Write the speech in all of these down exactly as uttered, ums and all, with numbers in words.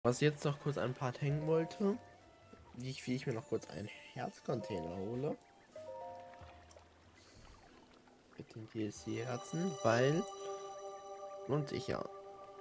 Was ich jetzt noch kurz ein paar hängen wollte, wie ich, wie ich mir noch kurz einen Herzcontainer hole. Mit den D L C-Herzen, weil. Und ich ja.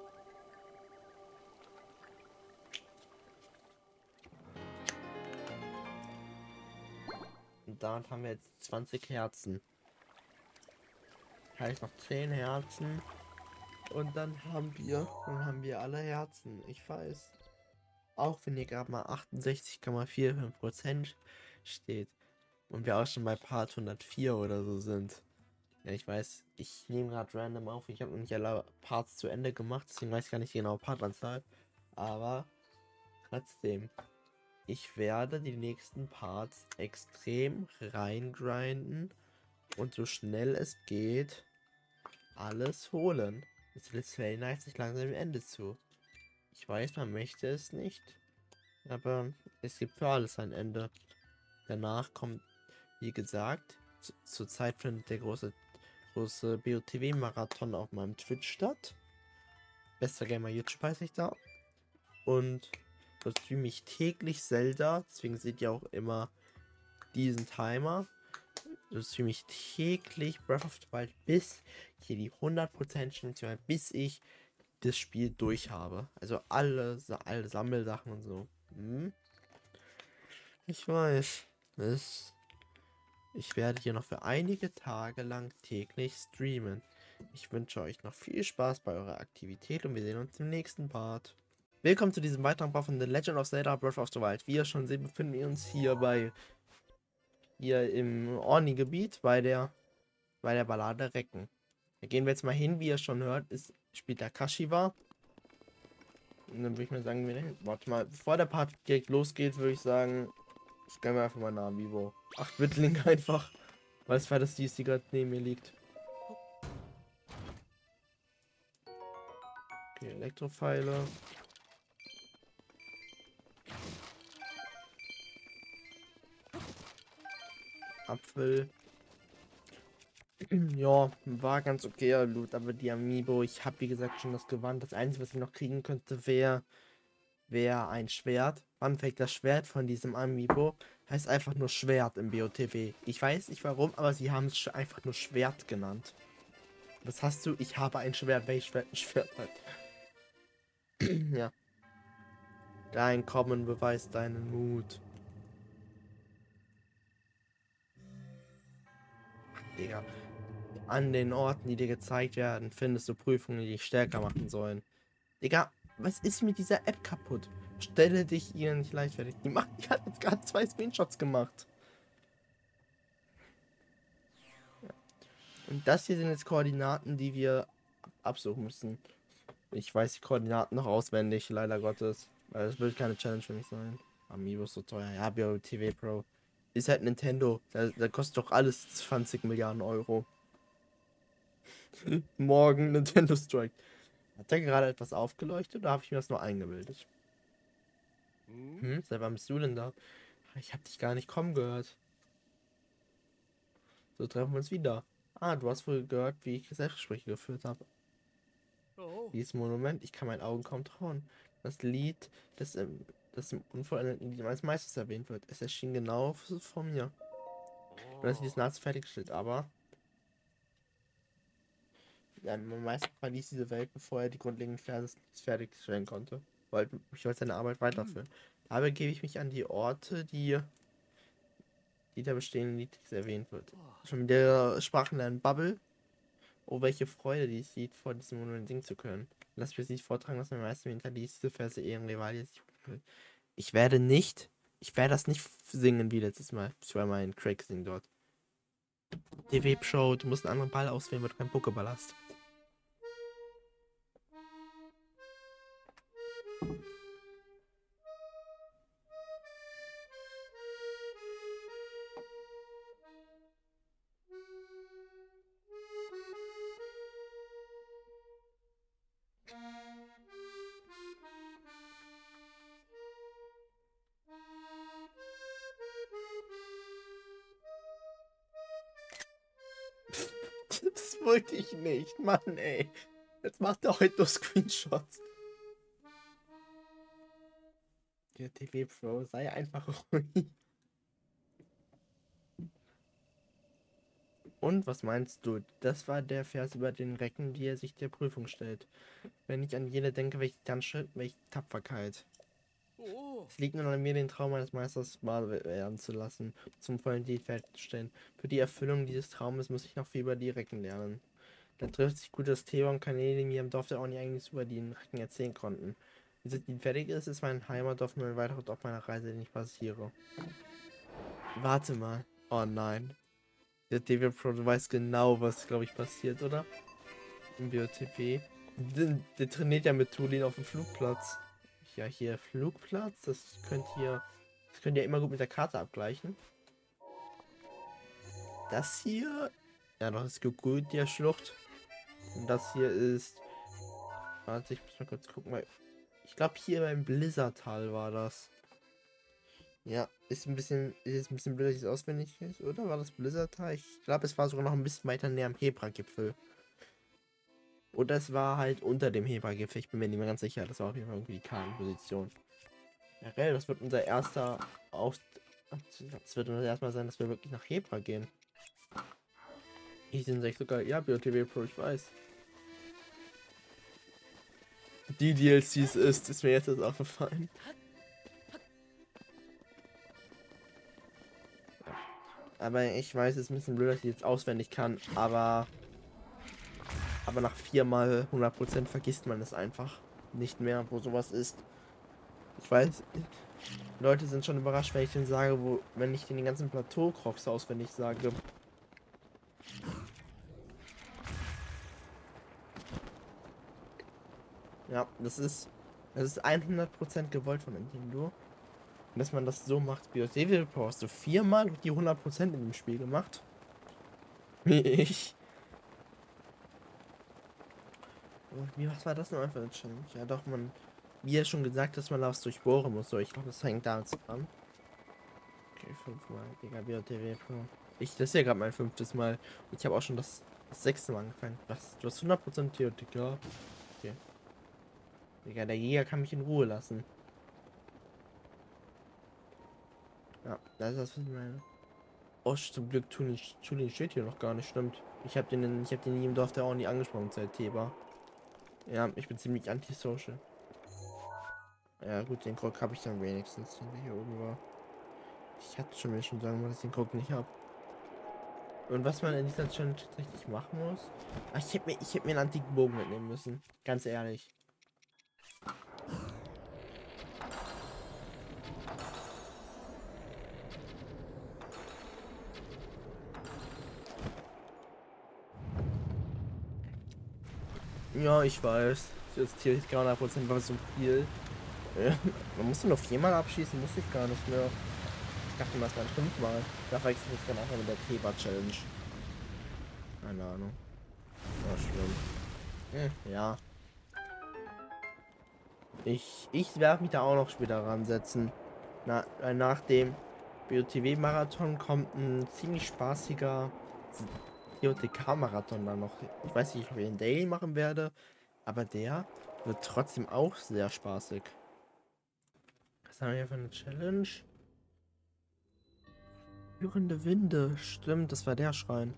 Und damit haben wir jetzt zwanzig Herzen. Heißt noch zehn Herzen. Und dann haben wir. Dann haben wir alle Herzen. Ich weiß. Auch wenn hier gerade mal achtundsechzig Komma fünfundvierzig Prozent steht. Und wir auch schon bei Part hundertvier oder so sind. Ja, ich weiß, ich nehme gerade random auf. Ich habe noch nicht alle Parts zu Ende gemacht, deswegen weiß ich gar nicht die genaue Partanzahl. Aber trotzdem, ich werde die nächsten Parts extrem reingrinden und so schnell es geht alles holen. Das Let's Play neigt sich langsam dem Ende zu. Ich weiß, man möchte es nicht, aber es gibt für alles ein Ende. Danach kommt, wie gesagt, zu, zur Zeit findet der große große B O T W-Marathon auf meinem Twitch statt. Bester Gamer YouTube heiße ich da. Und dort streame ich täglich Zelda. Deswegen seht ihr auch immer diesen Timer. Dort streame ich täglich Breath of the Wild, bis hier die hundert Prozent stimmt, bis ich das Spiel durch habe. Also alle, alle Sammelsachen und so. Hm? Ich weiß. Das Ich werde hier noch für einige Tage lang täglich streamen. Ich wünsche euch noch viel Spaß bei eurer Aktivität und wir sehen uns im nächsten Part. Willkommen zu diesem weiteren Part von The Legend of Zelda Breath of the Wild. Wie ihr schon seht, befinden wir uns hier bei hier im Orni-Gebiet bei der bei der Ballade Recken. Da gehen wir jetzt mal hin, wie ihr schon hört, ist spielt der Kashiwa. Und dann würde ich mal sagen, wir hin. Warte mal, bevor der Part direkt losgeht, würde ich sagen, scannen wir einfach mal nach Amiibo. acht Bit Link einfach. Weil es war das D C gerade neben mir liegt. Okay, Elektropfeile. Apfel. Ja, war ganz okay, Loot, aber die Amiibo, ich habe wie gesagt schon das Gewand. Das Einzige, was ich noch kriegen könnte, wäre wäre ein Schwert. Fun Fact, das Schwert von diesem Amiibo heißt einfach nur Schwert im B O T W. Ich weiß nicht warum, aber sie haben es einfach nur Schwert genannt. Was hast du? Ich habe ein Schwert. Welches Schwert ein Schwert hat? Ja. Dein Kommen beweist deinen Mut. Digga. An den Orten, die dir gezeigt werden, findest du Prüfungen, die dich stärker machen sollen. Digga, was ist mit dieser App kaputt? Stelle dich ihr nicht leichtfertig. Die macht, die hat jetzt gerade zwei Screenshots gemacht. Ja. Und das hier sind jetzt Koordinaten, die wir absuchen müssen. Ich weiß die Koordinaten noch auswendig, leider Gottes. Weil das wird keine Challenge für mich sein. Amiibo ist so teuer. Ja, B O T W Pro. Ist halt Nintendo. Da, da kostet doch alles zwanzig Milliarden Euro. Morgen Nintendo Strike. Hat der gerade etwas aufgeleuchtet oder habe ich mir das nur eingebildet? Hm, seit wann bist du denn da? Ich habe dich gar nicht kommen gehört. So treffen wir uns wieder. Ah, du hast wohl gehört, wie ich Selbstgespräche geführt habe. Oh. Dieses Monument, ich kann meinen Augen kaum trauen. Das Lied, das im, das im unvollendeten Lied meines Meisters erwähnt wird, es erschien genau vor mir. Und das Lied ist nahezu fertiggestellt, aber ja, mein Meister verließ diese Welt, bevor er die grundlegenden Verse fertigstellen konnte. Wollte, ich wollte seine Arbeit weiterführen. Dabei gebe ich mich an die Orte, die, die der bestehenden Lied erwähnt wird. Schon mit der Sprachenlernen Bubble. Oh, welche Freude, dieses Lied vor diesem Monument singen zu können. Lass mich nicht vortragen, was mein Meister mir hinterließ, diese Verse ehren Rivalie. Ich werde nicht, ich werde das nicht singen wie letztes Mal. Ich war mal in Craig singen dort. Die Webshow, du musst einen anderen Ball auswählen, weil du keinen Pokéball hast. Das wollte ich nicht, Mann, ey. Jetzt macht er heute nur Screenshots. Der T V Pro, sei einfach ruhig. Und was meinst du? Das war der Vers über den Recken, die er sich der Prüfung stellt. Wenn ich an jene denke, welche Tanzschritt, welche Tapferkeit. Oh. Es liegt nur an mir, den Traum eines Meisters wahr werden zu lassen, zum vollen Lied fertigzustellen. Für die Erfüllung dieses Traumes muss ich noch viel über die Recken lernen. Da trifft sich gut, dass Theo und Kanäle mir im Dorf der auch nicht eigentlich über die Recken erzählen konnten. Bis das Lied fertig ist, ist mein Heimatdorf nur ein weiterer auf meiner Reise, den ich passiere. Warte mal. Oh nein. Der David Pro, du weißt genau, was, glaube ich, passiert, oder? Im B O T P. Der, der trainiert ja mit Tulin auf dem Flugplatz. Ja, hier Flugplatz. Das könnt ihr. Das könnt ihr immer gut mit der Karte abgleichen. Das hier. Ja, doch, ist gut, die Schlucht. Und das hier ist. Warte, ich muss mal kurz gucken, weil. Ich glaube, hier beim Blizzardtal war das. Ja, ist ein bisschen, ist ein bisschen blöd, dass ich es auswendig weiß, oder? War das Blizzardtal? Ich glaube, es war sogar noch ein bisschen weiter näher am Hebra-Gipfel. Oder es war halt unter dem Hebra-Gipfel. Ich bin mir nicht mehr ganz sicher. Das war auf jeden Fall irgendwie die Kartenposition. Generell, das wird unser erster Aus... Das wird unser erstmal sein, dass wir wirklich nach Hebra gehen. Ich sind echt sogar... Ja, B O T W Pro, ich weiß. Die D L Cs ist, ist mir jetzt erst aufgefallen. Aber ich weiß, es ist ein bisschen blöd, dass ich jetzt auswendig kann, aber aber nach viermal hundert Prozent vergisst man es einfach nicht mehr, wo sowas ist. Ich weiß, Leute sind schon überrascht, wenn ich denen sage, wo, wenn ich den ganzen Plateau-Crocs auswendig sage. Ja, das ist, das ist hundert Prozent gewollt von Nintendo. Und dass man das so macht, wie Devil Pro, hast du viermal die hundert Prozent in dem Spiel gemacht. Wie ich. Und wie, was war das noch einfach eine Challenge? Ja doch, man, wie er schon gesagt, dass man das durchbohren muss. So, ich glaube, das hängt damit zusammen. Okay, fünfmal, Digga, B O T W Pro. Ich, das ist ja gerade mein fünftes Mal. Und ich habe auch schon das, das sechste Mal angefangen. Was? Du hast hundert Prozent T O T K? Okay. Digga, der Jäger kann mich in Ruhe lassen. Ja, das ist das, was ich meine. Oh, zum Glück, Tulin steht hier noch gar nicht, stimmt. Ich habe den, ich hab den nie im Dorf der auch nie angesprochen seit Theba. Ja, ich bin ziemlich antisocial. Ja gut, den Krog habe ich dann wenigstens, den der hier oben war. Ich hatte schon mir schon sagen, dass ich den Krog nicht habe. Und was man in dieser Challenge tatsächlich machen muss. Ach, ich hätte mir, ich hätte mir einen antiken Bogen mitnehmen müssen. Ganz ehrlich. Ja, ich weiß. Das Tier ist hundert Prozent war so viel. Äh, man musste nur viermal abschießen, musste ich gar nicht mehr. Ich dachte mal, es waren fünfmal. Da verwechsel ich dann einfach mit der Theba-Challenge. Keine Ahnung. War schlimm. Hm, ja. Ich, ich werde mich da auch noch später ransetzen. Na, äh, nach dem B O T W-Marathon kommt ein ziemlich spaßiger T O T K-Marathon dann noch. Ich weiß nicht, ob ich den Daily machen werde, aber der wird trotzdem auch sehr spaßig. Was haben wir hier für eine Challenge? Führende Winde. Stimmt, das war der Schrein.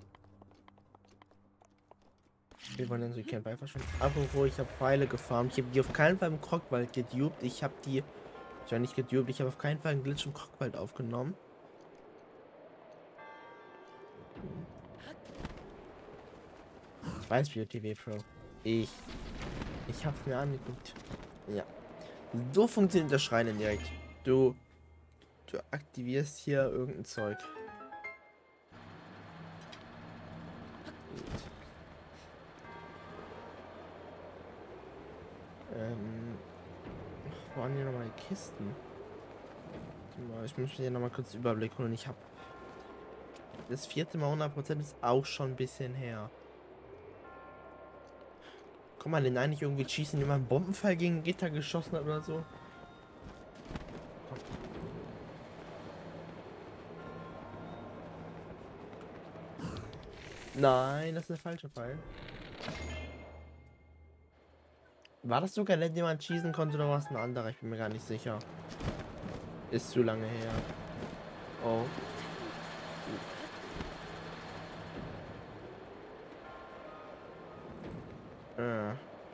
Wir wollen dann so kein Beifall schon. Apropos, ich habe Pfeile gefarmt. Ich habe die auf keinen Fall im Krogwald gedupt. Ich habe die. Ich habe nicht gedupt. Ich habe auf keinen Fall einen Glitch im Krogwald aufgenommen. Ich weiß, B O T W Pro. Ich. Ich hab's mir angeguckt. Ja. So funktioniert der Schrein indirekt. Du. Du aktivierst hier irgendein Zeug. Ähm. Wo waren hier nochmal die Kisten? Ich muss mir hier nochmal kurz Überblick holen. Ich habe. Das vierte Mal hundert Prozent ist auch schon ein bisschen her. Guck mal, den eigentlich irgendwie schießen, immer einen Bombenfall gegen Gitter geschossen hat oder so. Nein, das ist der falsche Pfeil. War das sogar, den man schießen konnte, oder war es ein anderer? Ich bin mir gar nicht sicher. Ist zu lange her. Oh. Äh.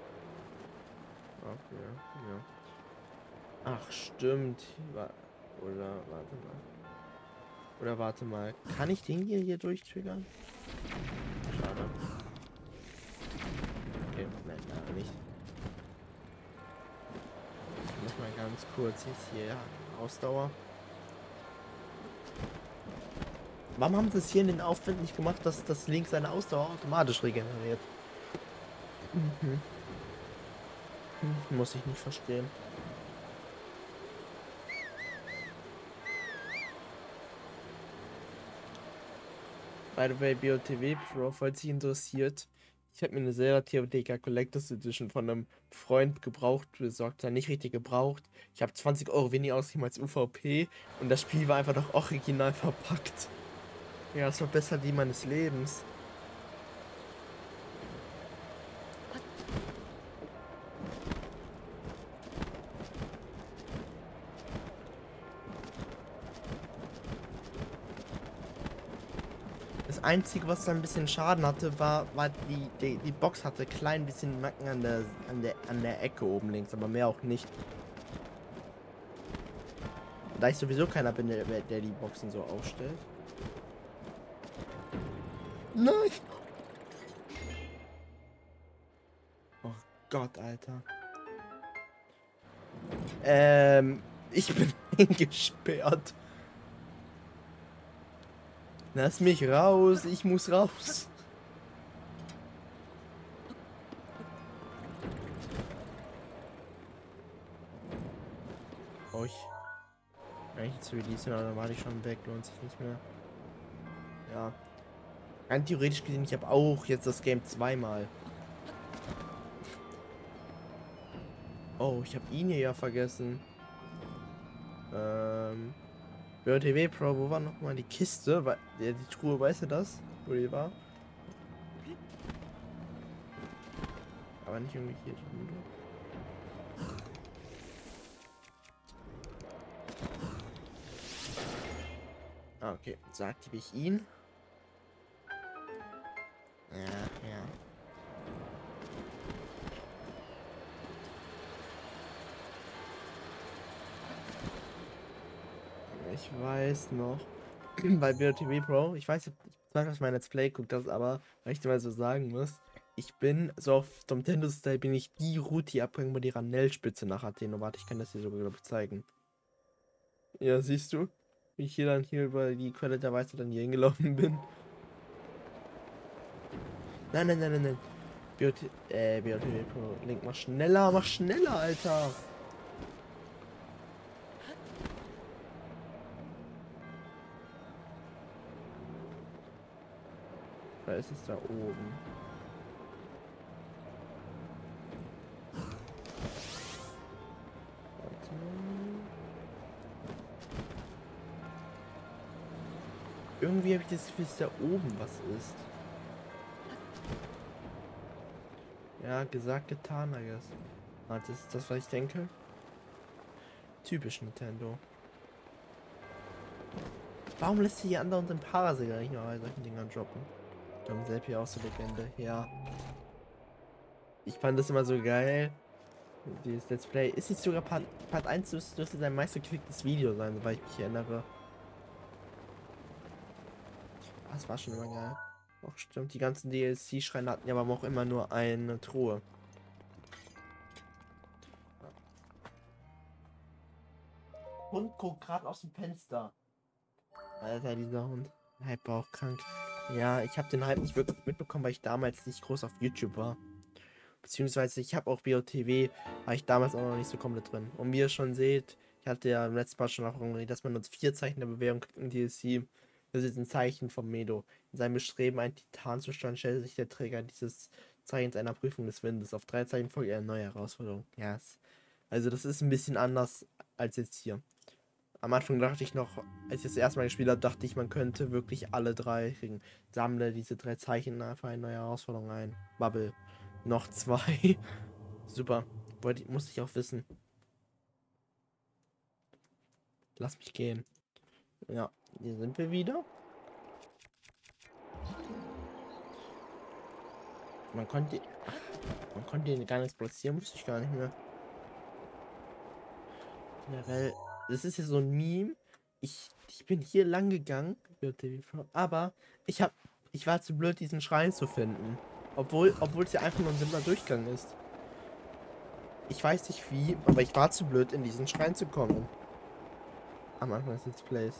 Okay, ja. Ach, stimmt. Wa- Oder, warte mal. Oder warte mal. Kann ich den hier, hier durchtriggern? Schade. Okay, nein, leider nicht. Ich muss mal ganz kurz jetzt hier, ja, Ausdauer. Warum haben sie es hier in den Aufwand nicht gemacht, dass das Link seine Ausdauer automatisch regeneriert? Mhm. Hm, Muss ich nicht verstehen. By the way, B O T W Pro, falls sich interessiert, ich habe mir eine Zelda T O D K Collectors Edition von einem Freund gebraucht besorgt, ja nicht richtig gebraucht. Ich habe zwanzig Euro weniger ausgegeben als U V P und das Spiel war einfach noch original verpackt. Ja, es war besser die meines Lebens. Das Einzige, was da ein bisschen Schaden hatte, war, war die, die, die Box hatte klein bisschen Macken an der, an, der, an der Ecke oben links, aber mehr auch nicht. Da ich sowieso keiner bin, der, der die Boxen so aufstellt. Nein! Oh Gott, Alter. Ähm, ich bin eingesperrt. Lass mich raus, ich muss raus. Oh, ich. Eigentlich zu releasen, aber dann war ich schon weg, lohnt sich nicht mehr. Ja. Rein theoretisch gesehen, ich habe auch jetzt das Game zweimal. Oh, ich habe ihn hier ja vergessen. Ähm. B O T W Pro, wo war nochmal die Kiste? Weil, die, die Truhe, weißt du das? Wo die war? Aber nicht irgendwie hier drin. Ah, okay. So aktiviere ich ihn. Ja, ja. Ich weiß noch. Bei B O T W Pro, ich weiß, ich weiß, was mein Let's Play guckt das, aber weil ich dir mal so sagen muss, ich bin so auf Nintendo Style bin ich die Route hier abgegangen, bei die Ranellspitze nach Athen. Oh, warte, ich kann das hier sogar, glaube ich, zeigen. Ja, siehst du, wie ich hier dann hier über die Quelle der Weisheit dann hier hingelaufen bin. Nein, nein, nein, nein, nein. B O T, äh, B O T W Pro, Link, mach schneller, mach schneller, Alter. Da ist es da oben. Warte mal. Irgendwie habe ich das Gefühl, dass da oben was ist. Ja, gesagt, getan, I guess. Ah, das ist das, was ich denke. Typisch Nintendo. Warum lässt sich die anderen den Parasegger nicht mal bei solchen Dingern droppen? Dann selbst hier auch so Legende. Ja. Ich fand das immer so geil. Dieses Let's Play. Ist nicht sogar Part, Part eins dürfte sein meistgeklicktes Video sein, soweit ich mich erinnere. Das war schon immer geil. Auch stimmt, die ganzen D L C-Schreine hatten ja aber auch immer nur eine Truhe. Hund guckt gerade aus dem Fenster. Alter, dieser Hund. Hype war auch krank. Ja, ich habe den Hype nicht wirklich mitbekommen, weil ich damals nicht groß auf YouTube war. Beziehungsweise ich habe auch B O T W, war ich damals auch noch nicht so komplett drin. Und wie ihr schon seht, ich hatte ja im letzten Mal schon auch irgendwie, dass man uns vier Zeichen der Bewährung kriegt im D L C. Das ist ein Zeichen vom Medo. In seinem Bestreben, einen Titan zu steuern, stellte sich der Träger dieses Zeichens einer Prüfung des Windes. Auf drei Zeichen folgt eine neue Herausforderung. Ja, yes. Also das ist ein bisschen anders als jetzt hier. Am Anfang dachte ich noch, als ich das erste Mal gespielt habe, dachte ich, man könnte wirklich alle drei kriegen. Sammle diese drei Zeichen für eine neue Herausforderung ein. Bubble. Noch zwei. Super. Wollte, muss ich auch wissen. Lass mich gehen. Ja, hier sind wir wieder. Man konnte... Ach, man konnte ihn gar nichts platzieren, wusste ich gar nicht mehr. Generell, das ist ja so ein Meme. Ich, ich bin hier lang gegangen, aber ich hab, ich war zu blöd, diesen Schrein zu finden. Obwohl, obwohl es ja einfach nur ein simpler Durchgang ist. Ich weiß nicht wie, aber ich war zu blöd, in diesen Schrein zu kommen. Am Anfang des Let's Plays.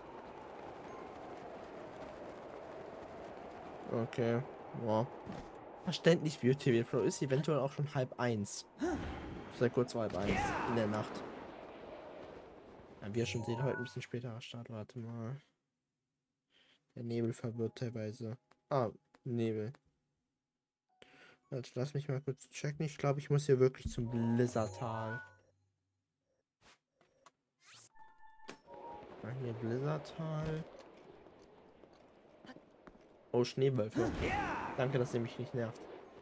Okay, ja. Verständlich, wie T V Pro ist eventuell auch schon halb eins. Sehr kurz vor halb eins in der Nacht. Ja, wie ihr schon seht, heute ein bisschen späterer Start. Warte mal. Der Nebel verwirrt teilweise. Ah, Nebel. Also lass mich mal kurz checken. Ich glaube, ich muss hier wirklich zum Blizzardtal. Ah, hier Blizzardtal. Oh, Schneewölfe. Danke, dass ihr mich nicht nervt.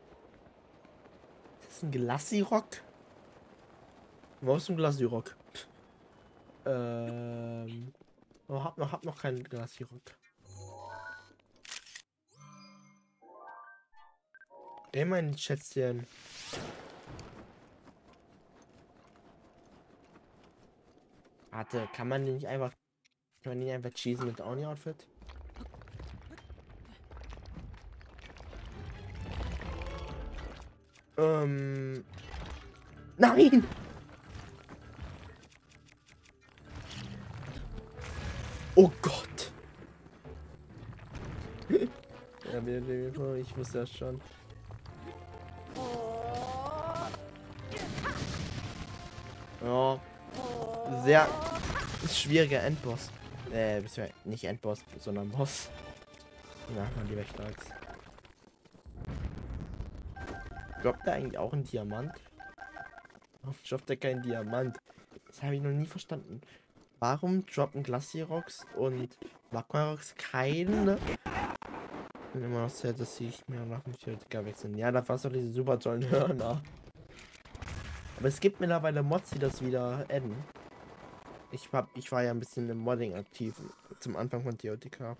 Ist das ein Glacirock? Wo ist ein Glacirock? ähm. Oh, hab noch, hab noch keinen Glacirock. Immer in die Schätzchen. Warte, kann man den nicht einfach. Kann man den einfach cheesen mit Oni-Outfit? Ähm. Nein! Oh Gott! Ja, ich wusste das schon. Ja. Sehr schwieriger Endboss. Äh, nicht Endboss, sondern Boss. Na, man lieber Starks. Droppt er eigentlich auch einen Diamant? Warum droppt er keinen Diamant? Das habe ich noch nie verstanden. Warum droppen Glacierox und Magmarox keine? Ich bin immer noch sehr, dass ich mir nach dem Theoretiker wechseln. Ja, da war es doch diese super tollen Hörner. Aber es gibt mittlerweile Mods, die das wieder adden. Ich, hab, ich war ja ein bisschen im Modding aktiv zum Anfang von T O T K.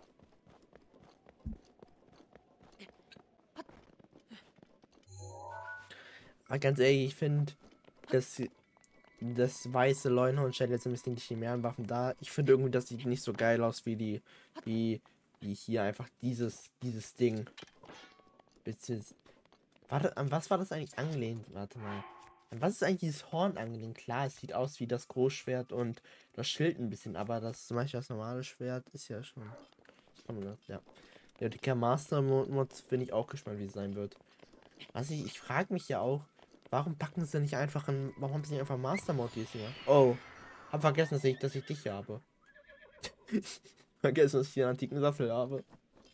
Aber ganz ehrlich, ich finde, dass das weiße Leuenhorn stellt jetzt ein bisschen die Chimärenwaffen da. Ich finde irgendwie, das sieht nicht so geil aus wie die, wie, wie hier einfach dieses, dieses Ding. Beziehungsweise, warte, an was war das eigentlich angelehnt? Warte mal. An was ist eigentlich dieses Horn angelehnt? Klar, es sieht aus wie das Großschwert und das Schild ein bisschen, aber das zum Beispiel das normale Schwert ist ja schon. Ja. Ja, die Master Mods bin ich auch gespannt, wie es sein wird. Was ich, ich frage mich ja auch, warum packen sie nicht einfach ein, warum haben sie nicht einfach Master Mod hier? Oh, hab vergessen, dass ich, dass ich dich habe. Vergessen, dass ich den antiken Saffel habe.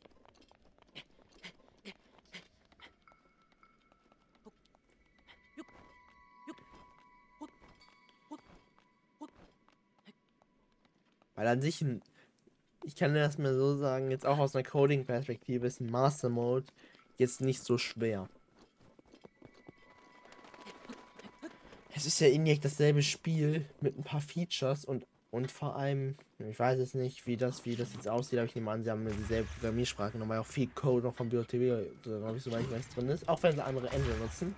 Weil an sich ein, ich kann das mal so sagen, jetzt auch aus einer Coding-Perspektive ist ein Master Mode jetzt nicht so schwer. Es ist ja indirekt dasselbe Spiel mit ein paar Features und und vor allem, ich weiß es nicht, wie das wie das jetzt aussieht, aber ich nehme an, sie haben dieselbe Programmiersprache genommen, weil auch viel Code noch von B O T W, glaube ich, so weit weiß drin ist, auch wenn sie andere Engine nutzen.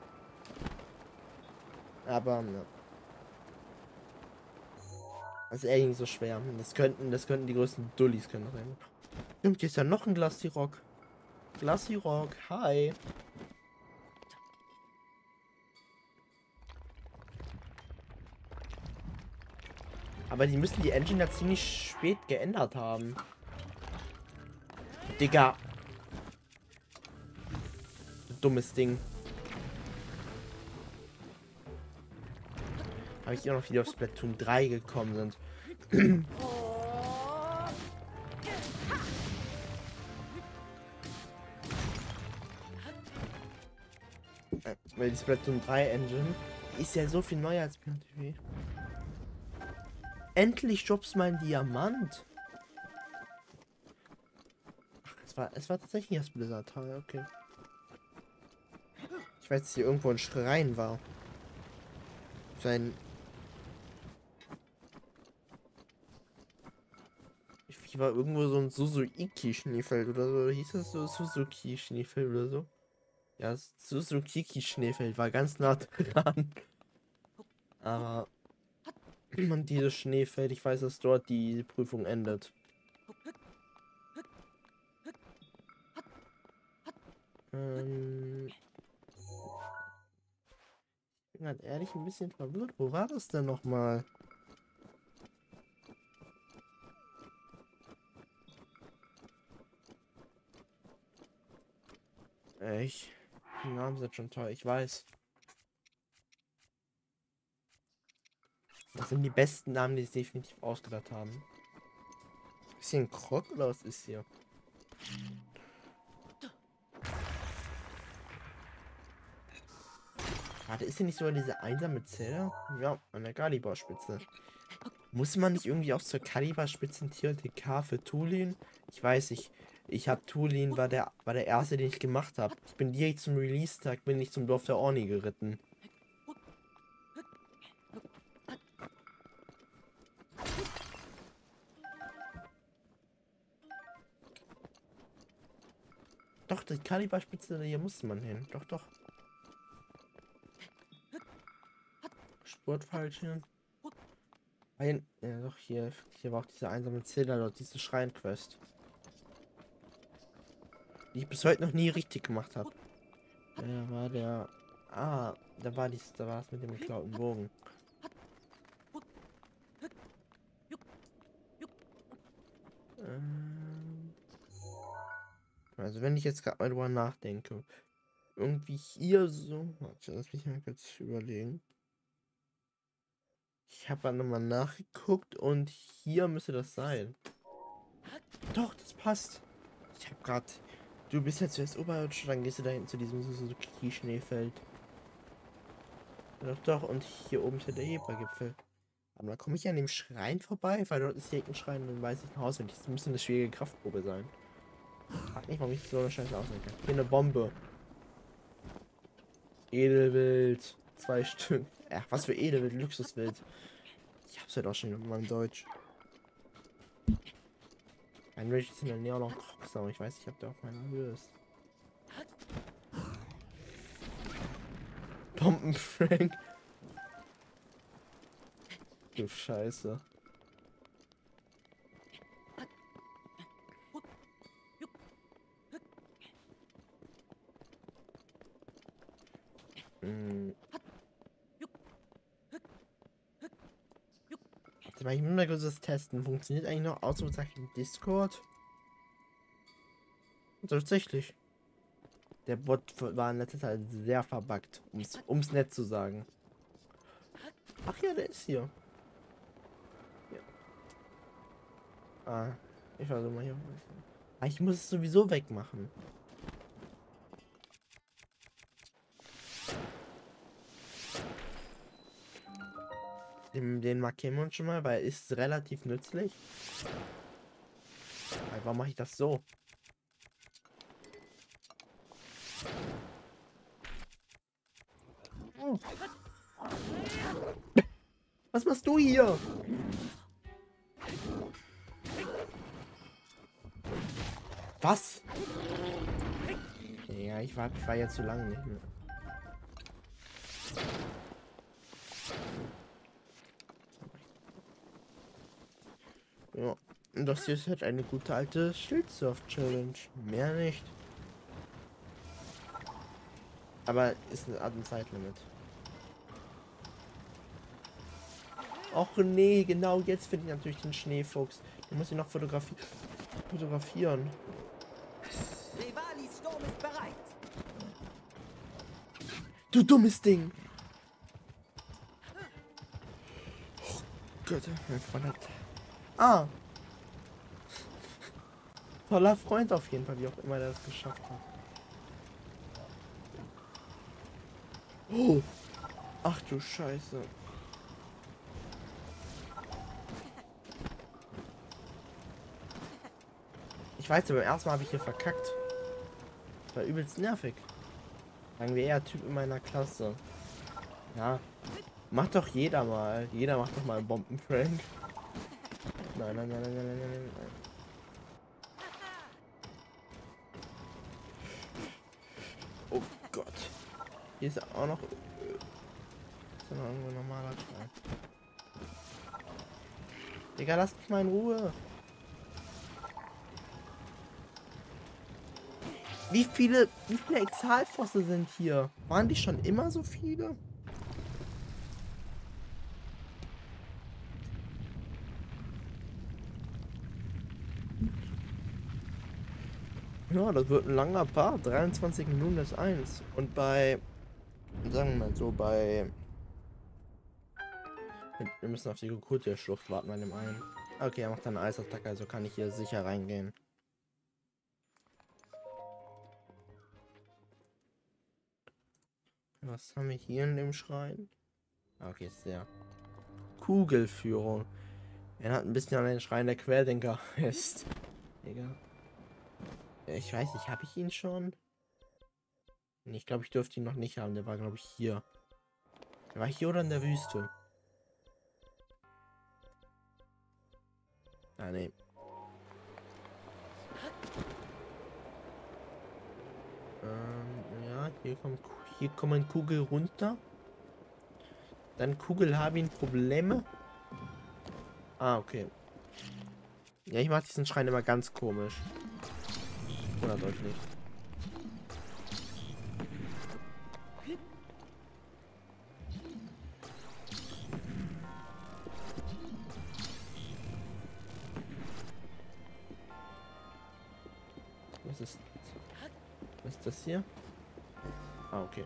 Aber ja. Das ist eigentlich so schwer. Das könnten, das könnten die größten Dullis können sein. Und hier ist ja noch ein Glacirock. Glacirock, hi. Aber die müssen die Engine ja ziemlich spät geändert haben. Digga. Dummes Ding. Habe ich immer noch wieder auf Splatoon drei gekommen sind. Weil die Splatoon drei Engine ist ja so viel neuer als B O T W. Endlich droppst mal ein Diamant. Ach, es war, es war tatsächlich das Blizzard, okay. Ich weiß, dass hier irgendwo ein Schrein war. sein... Ich war irgendwo so ein Suzuki-Schneefeld oder so. Hieß das so? Suzuki-Schneefeld oder so? Ja, Suzuki-Schneefeld war ganz nah dran. Aber... Und dieses Schneefeld, ich weiß, dass dort die Prüfung endet. Ähm... Ich bin halt ehrlich ein bisschen verwirrt. Wo war das denn nochmal? Ich. Die Namen sind schon toll, ich weiß. Das sind die besten Namen, die es definitiv ausgedacht haben. Ist hier ein Krog oder was ist hier? Warte, ist hier nicht sogar diese einsame Zelle? Ja, an der Kaliberspitze. Muss man nicht irgendwie auch zur Kaliberspitze ein T T K für Tulin? Ich weiß nicht. Ich habe Tulin, war der, war der erste, den ich gemacht habe. Ich bin direkt zum Release-Tag, bin ich zum Dorf der Orni geritten. Doch, die Kaliberspitze, hier muss man hin. Doch, doch. Sportfallchen. Ein, ja, doch, hier, hier war auch diese einsame Zähler dort, diese Schrein-Quest. Die ich bis heute noch nie richtig gemacht habe. Da war der. Ah, da war dies, da war es mit dem geklauten Bogen. Ähm, also wenn ich jetzt gerade mal drüber nachdenke. Irgendwie hier so. Warte, lass mich mal kurz überlegen. Ich habe dann nochmal nachgeguckt und hier müsste das sein. Doch, das passt. Ich habe gerade. Du bist ja zuerst oberirdisch, dann gehst du da hinten zu diesem Suzuki-Schneefeld. Doch, doch, und hier oben ist ja der Hebergipfel. Aber da komme ich an dem Schrein vorbei, weil dort ist direkt ein Schrein und dann weiß ich ein Haus. Das müsste eine schwierige Kraftprobe sein. Frag nicht, warum ich so eine Scheiße ausdenken kann. Hier eine Bombe. Edelwild. Zwei Stück. Ach, was für Edelwild, Luxuswild. Ich hab's halt auch schon in meinem Deutsch. Ein Rage ist in der Nähe auch noch Crocs, ich weiß nicht, ob der auf meiner Höhe ist. Bombenfrank. Du Scheiße. Hm. Warte mal, ich muss mal kurz das testen. Funktioniert eigentlich noch Ausrufezeichen Discord? Tatsächlich. Der Bot war in letzter Zeit sehr verbuggt, um's, um's nett zu sagen. Ach ja, der ist hier. Ja. Ah, ich versuche mal hier. Ah, ich muss es sowieso wegmachen. Den, den markieren wir uns schon mal, weil er ist relativ nützlich. Aber warum mache ich das so? Oh. Was machst du hier? Was? Ja, ich war, ich war jetzt zu lange nicht mehr. Ja, und das hier ist halt eine gute alte Schildsurf-Challenge. Mehr nicht. Aber ist eine Art ein Zeitlimit. Och nee, genau jetzt finde ich natürlich den Schneefuchs. Den muss ich noch fotografi fotografieren. Rivalis Sturm ist bereit. Du dummes Ding! Oh Gott, mein Freund hat... Ah! Toller Freund auf jeden Fall, wie auch immer der das geschafft hat. Oh! Ach du Scheiße. Ich weiß, beim ersten Mal habe ich hier verkackt. Das war übelst nervig. Sagen wir eher Typ in meiner Klasse. Ja. Macht doch jeder mal. Jeder macht doch mal einen Bombenprank. Nein, nein, nein, nein, nein, nein, nein, nein. Oh Gott. Hier ist auch noch... Ist noch irgendwo ein normaler Schrein. Digga, lass mich mal in Ruhe. Wie viele, wie viele Exalfosse sind hier? Waren die schon immer so viele? Ja, das wird ein langer Part. dreiundzwanzig Minuten ist eins. Und bei, sagen wir mal so, bei... Wir müssen auf die Kukultia-Schlucht warten bei dem einen. Okay, er macht eine Eisattacke, also kann ich hier sicher reingehen. Was haben wir hier in dem Schrein? Okay, ist der Kugelführung. Er hat ein bisschen an den Schrein der Querdenker fest. Egal. Ich weiß nicht, habe ich ihn schon? Nee, ich glaube, ich dürfte ihn noch nicht haben. Der war, glaube ich, hier. Der war hier oder in der Wüste? Ah, nee. Ähm, ja, hier kommt, hier kommen Kugel runter. Dann Kugel haben ihn Probleme. Ah, okay. Ja, ich mache diesen Schrein immer ganz komisch. Wundert euch nicht. Was ist... Was ist das hier? Ah, okay.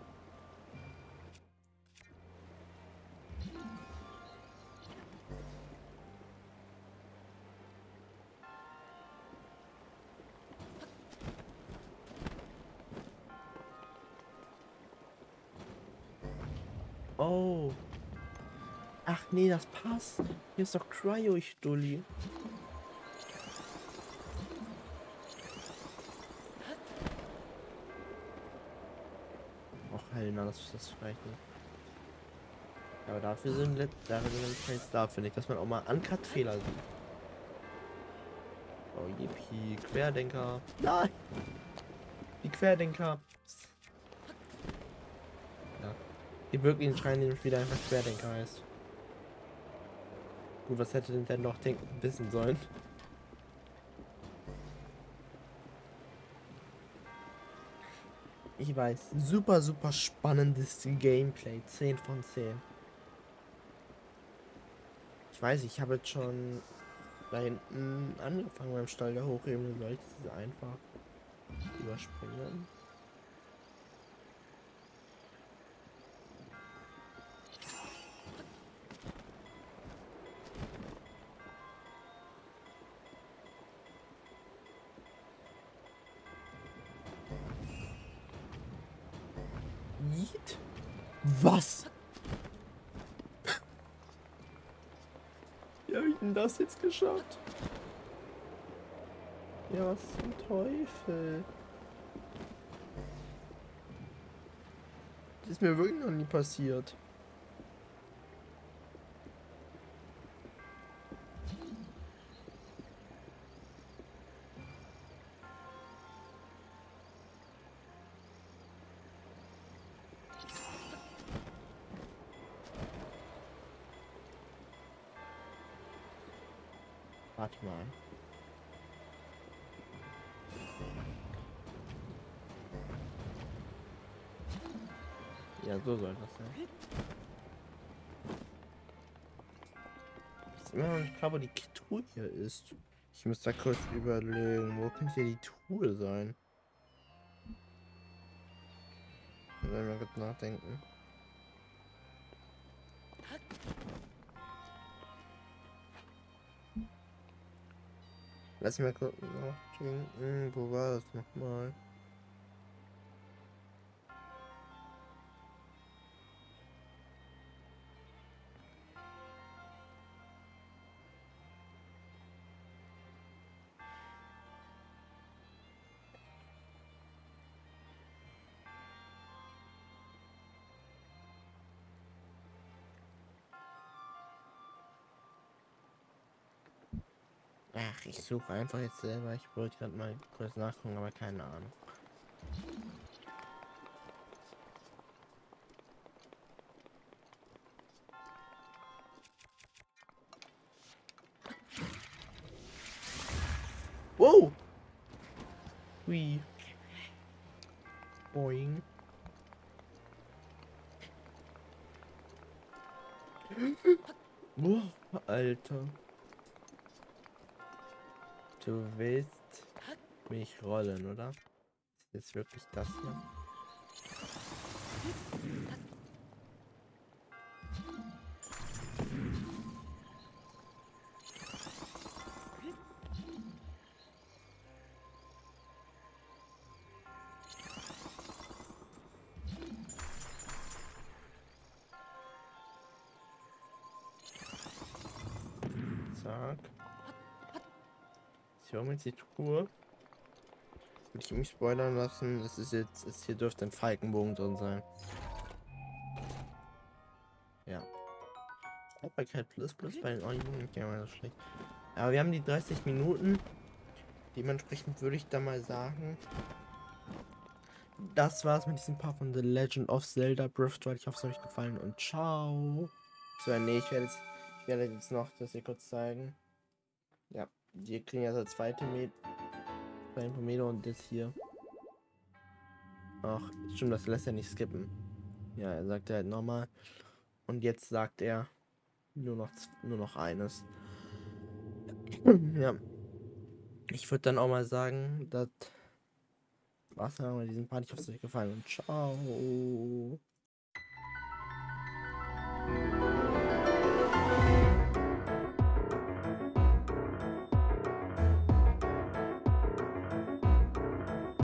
Oh. Ach nee, das passt. Hier ist doch Cryo, ich Dulli. Och, Helena, das ist das vielleicht nicht. Aber dafür sind dafür sind wir jetzt dafür nicht, dass man auch mal Uncut-Fehler sieht. Oh, yippie, Querdenker. Nein! Die Querdenker. Ja. Die wirklich Schrein, nämlich wieder einfach Querdenker heißt. Gut, was hätte denn denn noch denken wissen sollen? Ich weiß, super, super spannendes Gameplay. zehn von zehn. Ich weiß, ich habe jetzt schon da hinten angefangen beim Stall der Hochebene. Soll ich das einfach überspringen? Yeet? Was? Wie habe ich denn das jetzt geschafft? Ja, was zum Teufel? Das ist mir wirklich noch nie passiert. Warte mal. Ja, so soll das sein. Ich ist immer noch nicht klar, wo die Truhe hier ist. Ich muss da kurz überlegen, wo könnte hier die Truhe sein? Da werden wir kurz nachdenken. Lass mich mal kurz nachdenken. Wo war das nochmal? Ach, ich suche einfach jetzt selber. Ich wollte gerade mal kurz nachgucken, aber keine Ahnung. Wow! Hui. Boing. Boah, Alter. Du willst mich rollen, oder? Ist jetzt wirklich das hier? Zack. Ich hole mir jetzt die Truhe. Würde ich mich spoilern lassen. Das ist jetzt, ist hier dürfte ein Falkenbogen drin sein. Ja. Haltbarkeit plus plus bei den Eulen nicht immer so schlecht. Aber wir haben die dreißig Minuten. Dementsprechend würde ich da mal sagen, das war's mit diesem Part von The Legend of Zelda Breath of the Wild. Ich hoffe, es hat euch gefallen und ciao. So, nee, ich werde jetzt, ich werde jetzt noch das hier kurz zeigen. Ja, wir kriegen ja das zweite Med Meter und das hier. Ach, stimmt, das lässt er nicht skippen. Ja, er sagt halt nochmal. Und jetzt sagt er nur noch, nur noch eines. Ja. Ich würde dann auch mal sagen, das war's dann mit diesem Part. Ich hoffe, es hat euch gefallen und ciao.